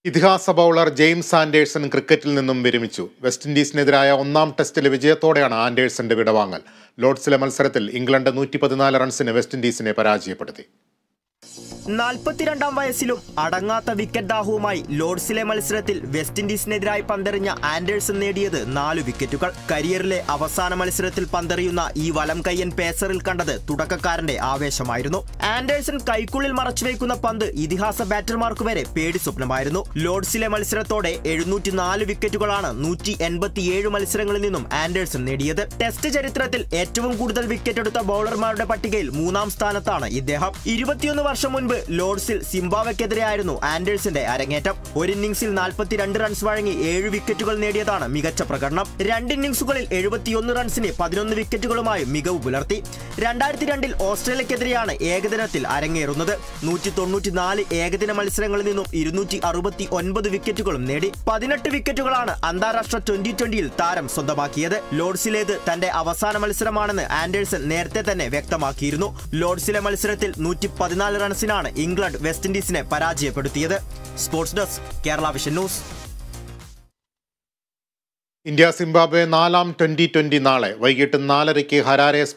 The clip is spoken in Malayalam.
ഇതിഹാസ ബൗളർ ജെയിംസ് ആൻഡേഴ്സൺ ക്രിക്കറ്റിൽ നിന്നും വിരമിച്ചു. വെസ്റ്റ് ഇൻഡീസിനെതിരായ ഒന്നാം ടെസ്റ്റിലെ വിജയത്തോടെയാണ് ആൻഡേഴ്സന്റെ വിടവാങ്ങൽ. ലോർഡ്സിലെ മത്സരത്തിൽ ഇംഗ്ലണ്ട് 114 റൺസിന് വെസ്റ്റ് ഇൻഡീസിനെ പരാജയപ്പെടുത്തി. 42-ാം വയസ്സിലും അടങ്ങാത്ത വിക്കറ്റ് ദാഹവുമായി ലോർഡ്സിലെ മത്സരത്തിൽ വെസ്റ്റ് ഇൻഡീസിനെതിരായി പന്തെറിഞ്ഞ ആൻഡേഴ്സൺ നേടിയത് 4 വിക്കറ്റുകൾ. കരിയറിലെ അവസാന മത്സരത്തിൽ പന്തെറിയുന്ന ഈ വലം കയ്യൻ പേസറിൽ കണ്ടത് തുടക്കക്കാരന്റെ ആവേശമായിരുന്നു. ആൻഡേഴ്സൺ കൈക്കുള്ളിൽ മറച്ചുവെക്കുന്ന പന്ത് ഇതിഹാസ ബാറ്റർമാർക്ക് വരെ പേടി സ്വപ്നമായിരുന്നു. ലോർഡ്സിലെ മത്സരത്തോടെ 704 വിക്കറ്റുകളാണ് 187 മത്സരങ്ങളിൽ നിന്നും ആൻഡേഴ്സൺ നേടിയത്. ടെസ്റ്റ് ചരിത്രത്തിൽ ഏറ്റവും കൂടുതൽ വിക്കറ്റ് എടുത്ത ബൗളർമാരുടെ പട്ടികയിൽ 3-ാം സ്ഥാനത്താണ് ഇദ്ദേഹം. 21 വർഷം മുൻപ് ലോർഡ്സിൽ സിംബാബ്വെക്കെതിരെയായിരുന്നു ആൻഡേഴ്സന്റെ അരങ്ങേറ്റം. ഒരു ഇന്നിംഗ്സിൽ 42 റൺസ് വഴങ്ങി 7 വിക്കറ്റുകൾ നേടിയതാണ് മികച്ച പ്രകടനം. 2 ഇന്നിംഗ്സുകളിൽ 71 റൺസിന് 11 വിക്കറ്റുകളുമായി മികവ് പുലർത്തി. 2002-ൽ ഓസ്ട്രേലിയക്കെതിരെയാണ് ഏകദിനത്തിൽ അരങ്ങേറുന്നത്. 194 ഏകദിന മത്സരങ്ങളിൽ നിന്നും 269 വിക്കറ്റുകളും നേടി. 18 വിക്കറ്റുകളാണ് അന്താരാഷ്ട്ര 2020-ൽ താരം സ്വന്തമാക്കിയത്. ലോർഡ്സിലേത് തന്റെ അവസാന മത്സരമാണെന്ന് ആൻഡേഴ്സൺ നേരത്തെ തന്നെ വ്യക്തമാക്കിയിരുന്നു. ലോർഡ്സിലെ മത്സരത്തിൽ 114 റൺസിനാണ് ഇംഗ്ലണ്ട് വെസ്റ്റ് ഇൻഡീസിനെ പരാജയപ്പെടുത്തിയത്. Sports desk, Kerala vision news. India Zimbabwe 4-ാം T20 നാളെ വൈകിട്ട് 4:30 ഹരാരെ